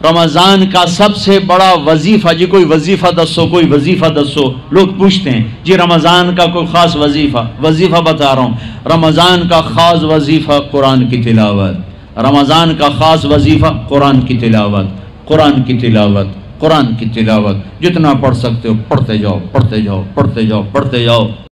रमज़ान का सबसे बड़ा वजीफ़ा, जी कोई वजीफ़ा दसो, कोई वजीफ़ा दसो। लोग पूछते हैं जी रमज़ान का कोई ख़ास वजीफ़ा बता रहा हूँ। रमज़ान का ख़ास वजीफ़ा कुरान की तिलावत, रमज़ान का ख़ास वजीफ़ा कुरान की तिलावत, कुरान की तिलावत, कुरान की तिलावत। जितना पढ़ सकते हो पढ़ते जाओ, पढ़ते जाओ, पढ़ते जाओ, पढ़ते जाओ।